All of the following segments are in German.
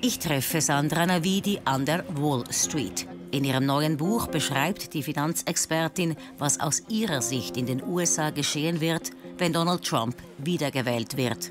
Ich treffe Sandra Navidi an der Wall Street. In ihrem neuen Buch beschreibt die Finanzexpertin, was aus ihrer Sicht in den USA geschehen wird, wenn Donald Trump wiedergewählt wird.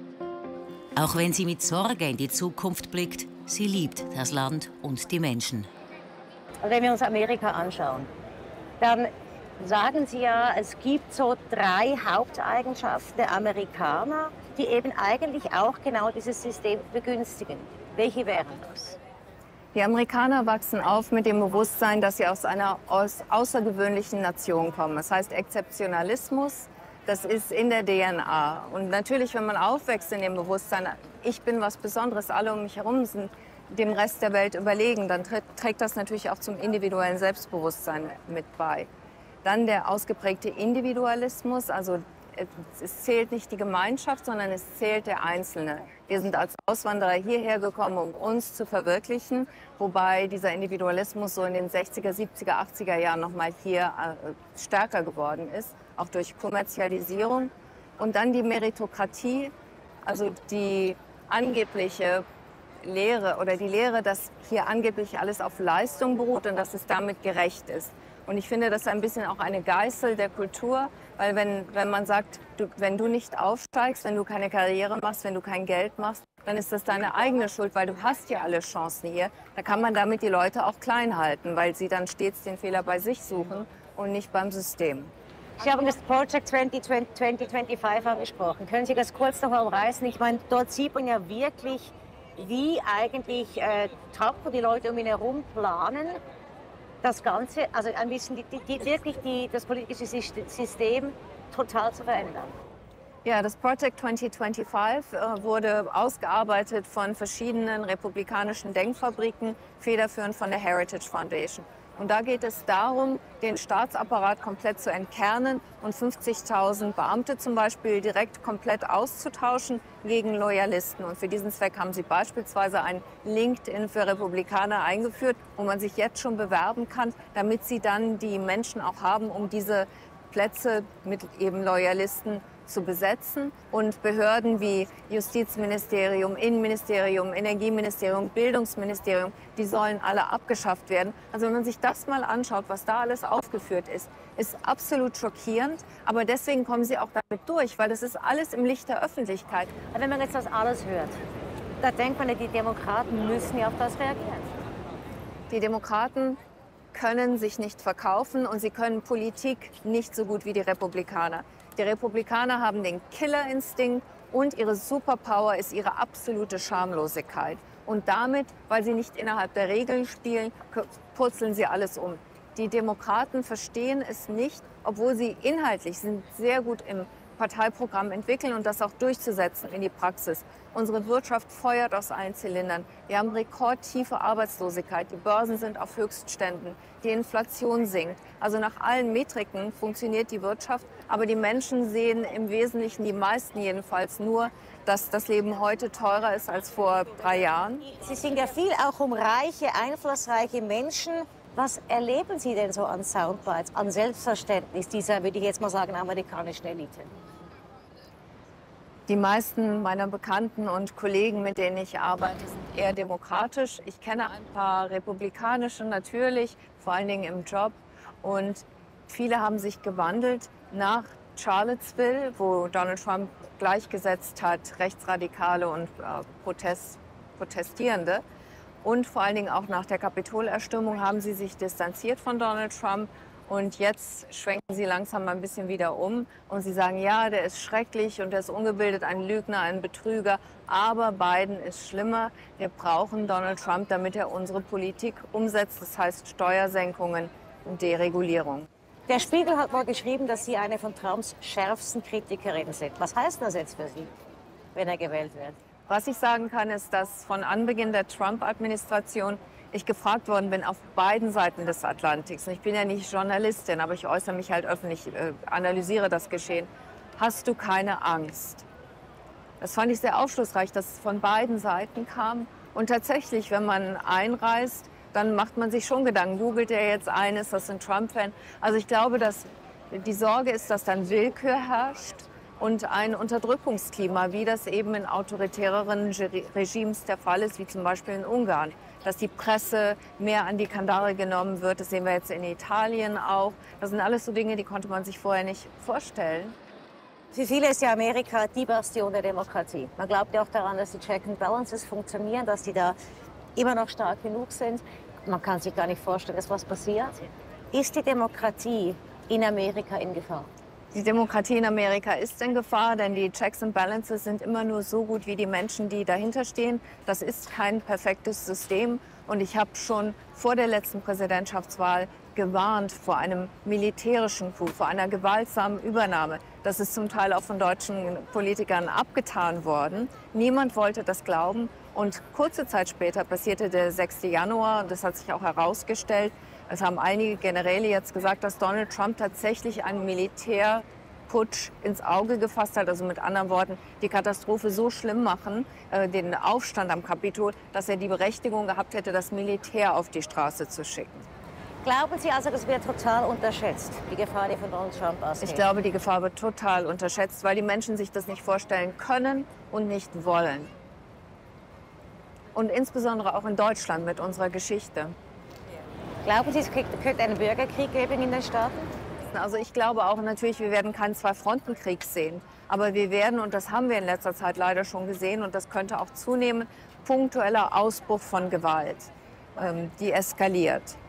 Auch wenn sie mit Sorge in die Zukunft blickt, sie liebt das Land und die Menschen. Wenn wir uns Amerika anschauen, dann sagen Sie ja, es gibt so 3 Haupteigenschaften der Amerikaner, die eben eigentlich auch genau dieses System begünstigen. Welche wären das? Die Amerikaner wachsen auf mit dem Bewusstsein, dass sie aus einer außergewöhnlichen Nation kommen. Das heißt Exzeptionalismus, das ist in der DNA. Und natürlich, wenn man aufwächst in dem Bewusstsein, ich bin was Besonderes, alle um mich herum sind dem Rest der Welt überlegen, dann trägt das natürlich auch zum individuellen Selbstbewusstsein mit bei. Dann der ausgeprägte Individualismus, also es zählt nicht die Gemeinschaft, sondern es zählt der Einzelne. Wir sind als Auswanderer hierher gekommen, um uns zu verwirklichen, wobei dieser Individualismus so in den 60er, 70er, 80er Jahren nochmal hier stärker geworden ist, auch durch Kommerzialisierung. Und dann die Meritokratie, also die angebliche Lehre oder die Lehre, dass hier angeblich alles auf Leistung beruht und dass es damit gerecht ist. Und ich finde, das ist ein bisschen auch eine Geißel der Kultur, weil wenn man sagt, wenn du nicht aufsteigst, wenn du keine Karriere machst, wenn du kein Geld machst, dann ist das deine eigene Schuld, weil du hast ja alle Chancen hier. Da kann man damit die Leute auch klein halten, weil sie dann stets den Fehler bei sich suchen und nicht beim System. Sie haben das Project 2025 angesprochen. Können Sie das kurz noch umreißen? Ich meine, dort sieht man ja wirklich, wie eigentlich Trump und die Leute um ihn herum planen, das Ganze, also ein bisschen das politische System total zu verändern. Ja, das Project 2025 wurde ausgearbeitet von verschiedenen republikanischen Denkfabriken, federführend von der Heritage Foundation. Und da geht es darum, den Staatsapparat komplett zu entkernen und 50.000 Beamte zum Beispiel direkt komplett auszutauschen gegen Loyalisten. Und für diesen Zweck haben sie beispielsweise ein LinkedIn für Republikaner eingeführt, wo man sich jetzt schon bewerben kann, damit sie dann die Menschen auch haben, um diese Plätze mit eben Loyalisten zu besetzen. Und Behörden wie Justizministerium, Innenministerium, Energieministerium, Bildungsministerium, die sollen alle abgeschafft werden. Also wenn man sich das mal anschaut, was da alles aufgeführt ist absolut schockierend. Aber deswegen kommen sie auch damit durch, weil das ist alles im Licht der Öffentlichkeit. Wenn man jetzt das alles hört, da denkt man, die Demokraten müssen ja auf das reagieren. Die Demokraten können sich nicht verkaufen und sie können Politik nicht so gut wie die Republikaner. Die Republikaner haben den Killerinstinkt und ihre Superpower ist ihre absolute Schamlosigkeit. Und damit, weil sie nicht innerhalb der Regeln spielen, purzeln sie alles um. Die Demokraten verstehen es nicht, obwohl sie inhaltlich sind sehr gut im Parteiprogramm entwickeln und das auch durchzusetzen in die Praxis. Unsere Wirtschaft feuert aus allen Zylindern. Wir haben rekordtiefe Arbeitslosigkeit. Die Börsen sind auf Höchstständen. Die Inflation sinkt. Also nach allen Metriken funktioniert die Wirtschaft. Aber die Menschen sehen im Wesentlichen, die meisten jedenfalls, nur, dass das Leben heute teurer ist als vor 3 Jahren. Sie singen ja viel auch um reiche, einflussreiche Menschen. Was erleben Sie denn so an Soundbites, an Selbstverständnis dieser, würde ich jetzt mal sagen, amerikanischen Elite? Die meisten meiner Bekannten und Kollegen, mit denen ich arbeite, sind eher demokratisch. Ich kenne ein paar republikanische natürlich, vor allen Dingen im Job. Und viele haben sich gewandelt nach Charlottesville, wo Donald Trump gleichgesetzt hat, Rechtsradikale und Protestierende. Und vor allen Dingen auch nach der Kapitolerstürmung haben sie sich distanziert von Donald Trump. Und jetzt schwenken sie langsam ein bisschen wieder um und sie sagen, ja, der ist schrecklich und der ist ungebildet, ein Lügner, ein Betrüger. Aber Biden ist schlimmer. Wir brauchen Donald Trump, damit er unsere Politik umsetzt. Das heißt Steuersenkungen und Deregulierung. Der Spiegel hat mal geschrieben, dass Sie eine von Trumps schärfsten Kritikerinnen sind. Was heißt das jetzt für Sie, wenn er gewählt wird? Was ich sagen kann, ist, dass von Anbeginn der Trump-Administration ich gefragt worden bin auf beiden Seiten des Atlantiks. Und ich bin ja nicht Journalistin, aber ich äußere mich halt öffentlich, analysiere das Geschehen. Hast du keine Angst? Das fand ich sehr aufschlussreich, dass es von beiden Seiten kam. Und tatsächlich, wenn man einreist, dann macht man sich schon Gedanken, googelt er jetzt ein, ist das ein Trump-Fan? Also ich glaube, dass die Sorge ist, dass dann Willkür herrscht, und ein Unterdrückungsklima, wie das eben in autoritäreren Regimes der Fall ist, wie zum Beispiel in Ungarn. Dass die Presse mehr an die Kandare genommen wird, das sehen wir jetzt in Italien auch. Das sind alles so Dinge, die konnte man sich vorher nicht vorstellen. Für viele ist ja Amerika die Bastion der Demokratie. Man glaubt ja auch daran, dass die Check and Balances funktionieren, dass die da immer noch stark genug sind. Man kann sich gar nicht vorstellen, dass was passiert. Ist die Demokratie in Amerika in Gefahr? Die Demokratie in Amerika ist in Gefahr, denn die Checks and Balances sind immer nur so gut wie die Menschen, die dahinter stehen. Das ist kein perfektes System. Und ich habe schon vor der letzten Präsidentschaftswahl gewarnt vor einem militärischen Coup, vor einer gewaltsamen Übernahme. Das ist zum Teil auch von deutschen Politikern abgetan worden. Niemand wollte das glauben. Und kurze Zeit später passierte der 6. Januar. Und das hat sich auch herausgestellt. Es haben einige Generäle jetzt gesagt, dass Donald Trump tatsächlich einen Militärputsch ins Auge gefasst hat. Also mit anderen Worten, die Katastrophe so schlimm machen, den Aufstand am Kapitol, dass er die Berechtigung gehabt hätte, das Militär auf die Straße zu schicken. Glauben Sie also, das wird total unterschätzt, die Gefahr, die von Donald Trump ausgeht? Ich glaube, die Gefahr wird total unterschätzt, weil die Menschen sich das nicht vorstellen können und nicht wollen. Und insbesondere auch in Deutschland mit unserer Geschichte. Glauben Sie, es könnte einen Bürgerkrieg geben in den Staaten? Also ich glaube auch natürlich, wir werden keinen Zwei-Fronten-Krieg sehen. Aber wir werden, und das haben wir in letzter Zeit leider schon gesehen, und das könnte auch zunehmen, punktueller Ausbruch von Gewalt, die eskaliert.